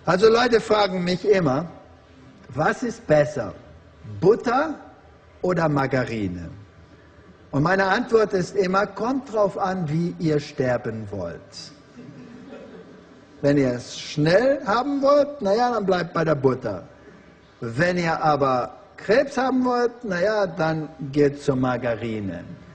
Also Leute fragen mich immer, was ist besser, Butter oder Margarine? Und meine Antwort ist immer, kommt drauf an, wie ihr sterben wollt. Wenn ihr es schnell haben wollt, naja, dann bleibt bei der Butter. Wenn ihr aber Krebs haben wollt, naja, dann geht zur Margarine.